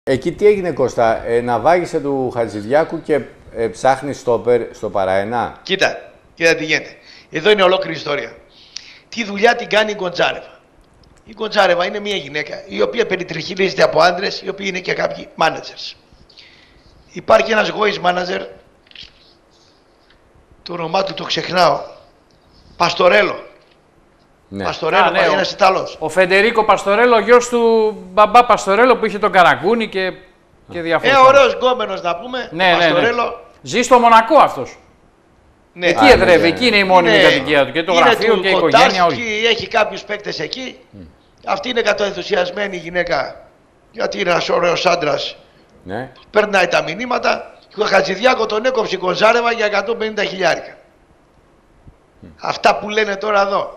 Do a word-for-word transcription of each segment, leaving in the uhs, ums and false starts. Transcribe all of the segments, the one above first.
Εκεί τι έγινε, Κώστα, ε, να βάγισε του Χατζηδιάκου και ε, ψάχνει στόπερ στο παραενά. Κοίτα, κοίτα τι γίνεται. Εδώ είναι ολόκληρη ιστορία. Τι δουλειά την κάνει η Γκοντζάρεβα. Η Γκοντζάρεβα είναι μια γυναίκα η οποία περιτριχύλιζεται από άντρες, οι οποίοι είναι και κάποιοι managers. Υπάρχει ένας voice manager, το όνομά του το ξεχνάω, Παστορέλο. Ναι. Παστορέλο, Α, ναι, ένας ο, Ιταλός. Ο Φεντερίκο Παστορέλο, ο γιος του μπαμπά Παστορέλο που είχε τον Καραγκούνι και, και διάφορα. Ε, ωραίος γκόμενος να πούμε, ναι, ναι, Παστορέλο. ναι. Ζει στο Μονακό αυτός. Ναι. Εκεί Α, εδρεύει, ναι, εκεί είναι η μόνιμη είναι, κατοικία του. Και το είναι γραφείο του και η οικογένεια Κοτάρσκι, όλη. έχει κάποιους παίκτες εκεί. Mm. Αυτή είναι κατοενθουσιασμένη γυναίκα, γιατί είναι ένας ωραίος άντρας. Ναι. Περνάει τα μηνύματα. Ο Χατζηδιάκο τον έκοψε η Γκοντζάρεβα για εκατόν πενήντα χιλιάρικα. Mm. Αυτά που λένε τώρα εδώ.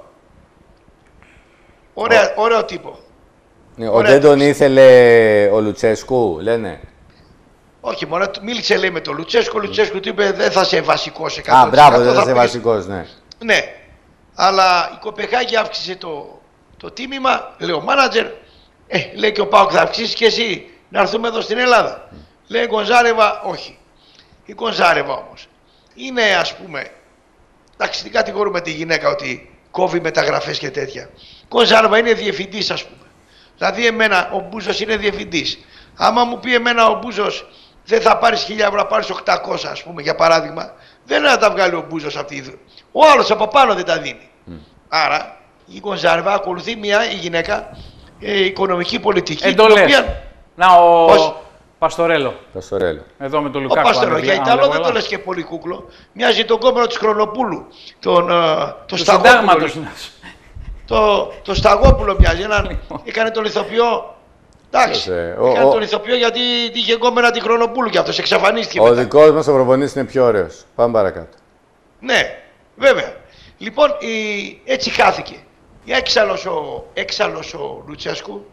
Ωραία, oh. Ωραίο τύπο. Ναι, ο δεν τον ήθελε ο Λουτσέσκου, λένε. Όχι, μόνο μίλησε λέει με τον Λουτσέσκου. Ο Λουτσέσκου του είπε δεν θα είσαι βασικός εκατό τοις εκατό. Α, μπράβο, δεν θα είσαι βασικός, ναι. Ναι, αλλά η Κοπεχάγη αύξησε το, το τίμημα, λέει ο μάνατζερ. Ε, λέει και ο ΠΑΟΚ θα αυξήσει και εσύ να έρθουμε εδώ στην Ελλάδα. Mm. Λέει η Γκοντζάρεβα, όχι. Η Γκοντζάρεβα όμως είναι, ας πούμε, εντάξει, δεν κατηγορούμε τη γυναίκα ότι κόβει μεταγραφές και τέτοια. Η Γκοντζάρεβα είναι διευθυντής, ας πούμε. Δηλαδή, εμένα ο Μπούζος είναι διευθυντής. Άμα μου πει εμένα ο Μπούζος δεν θα πάρεις χίλια ευρώ, θα πάρεις οκτακόσια, ας πούμε, για παράδειγμα, δεν είναι να τα βγάλει ο Μπούζος αυτή η. Ο άλλος από πάνω δεν τα δίνει. Mm. Άρα η Γκοντζάρεβα ακολουθεί μια η γυναίκα ε, οικονομική πολιτική. Εντολές. Οποία... Να ο Πώς? Παστορέλο. Παστορέλο. Εδώ με τον Ο Λουκάκου. Παστορέλο. Για Ιταλό δεν το λες και πολύ κούκλο. Μοιάζει τον κόμμενο της Χρονοπούλου. Τον, uh, το Σταγόπουλο. Το, το Σταγόπουλο μοιάζει. Έναν, έκανε τον ηθοποιό. Εντάξει. Έκανε τον ηθοποιό γιατί είχε κόμμενα τη Χρονοπούλου και αυτός εξαφανίστηκε. Ο δικός μας ο προπονητής είναι πιο ωραίος. Πάμε παρακάτω. Ναι, βέβαια. Λοιπόν, η, έτσι χάθηκε. Έξαλλος ο, έξαλλος ο Λουτσέσκου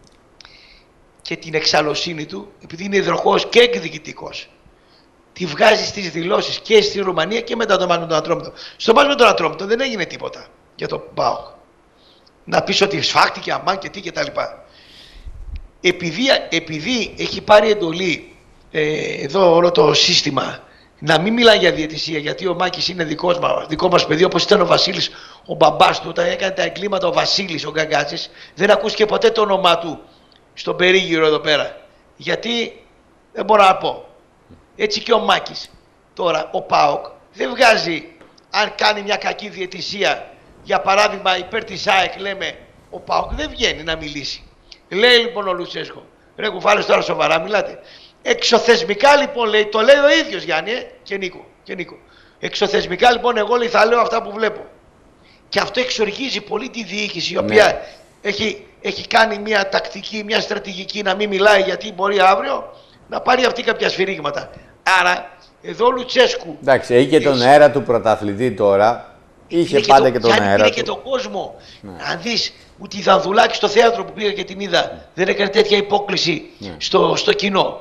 και την εξαλλοσύνη του, επειδή είναι υδροχός και εκδικητικός, τη βγάζει στις δηλώσεις και στη Ρουμανία και μετά το μάτι με τον Ατρόμητο. Στο μάτι με τον Ατρόμητο δεν έγινε τίποτα για τον ΠΑΟΚ. Να πεις ότι σφάχτηκε αμάν και τι και τα λοιπά. Επειδή, επειδή έχει πάρει εντολή ε, εδώ όλο το σύστημα να μην μιλάει για διαιτησία, γιατί ο Μάκης είναι δικός μας, δικό μας παιδί, όπως ήταν ο Βασίλης, ο μπαμπάς του, όταν έκανε τα εγκλήματα ο Βασίλης, ο Γκαγκάτσης, δεν ακούστηκε ποτέ το όνομά του στον περίγυρο εδώ πέρα. Γιατί δεν μπορώ να πω. Έτσι και ο Μάκης. Τώρα ο ΠΑΟΚ δεν βγάζει, αν κάνει μια κακή διαιτησία, για παράδειγμα υπέρ της ΑΕΚ, λέμε, ο ΠΑΟΚ δεν βγαίνει να μιλήσει. Λέει λοιπόν ο Λουτσέσκο, ρε κουφάλες τώρα σοβαρά μιλάτε. Εξωθεσμικά λοιπόν λέει, το λέει ο ίδιος Γιάννη ε, και, Νίκο, και Νίκο. Εξωθεσμικά λοιπόν εγώ λέει, θα λέω αυτά που βλέπω. Και αυτό εξοργίζει πολύ τη διοίκηση, η οποία ναι. έχει, έχει κάνει μια τακτική, μια στρατηγική να μην μιλάει, γιατί μπορεί αύριο να πάρει αυτή κάποια σφυρίγματα. Άρα εδώ ο Λουτσέσκου... Εντάξει, έχει και τον αέρα του πρωταθλητή τώρα. Είχε πάντα και, το, και τον αέρα του. και τον κόσμο. Ναι. Αν δεις ότι η Δανδουλάκη στο θέατρο που πήγα και την είδα ναι. δεν έκανε τέτοια υπόκληση ναι. στο, στο κοινό.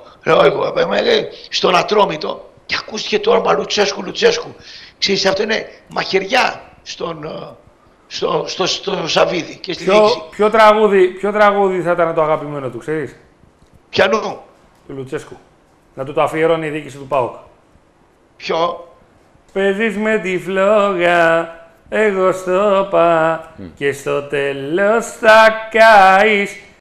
Στον Ατρόμητο και ακούστηκε το όνομα Λουτσέσκου, Λουτσέσκου. Ξέρεις, αυτό είναι μαχαιριά στον, στο, στο, στο Σαββίδι και στη διοίκηση. Ποιο τραγούδι, ποιο τραγούδι θα ήταν το αγαπημένο του, ξέρεις? Ποιανού? Του Λουτσέσκου. Να του το αφιερώνει η διοίκηση του ΠΑΟΚ. Ποιο? Παίζεις με τη φλόγα, εγώ στο πα mm. και στο τέλος θα καείς.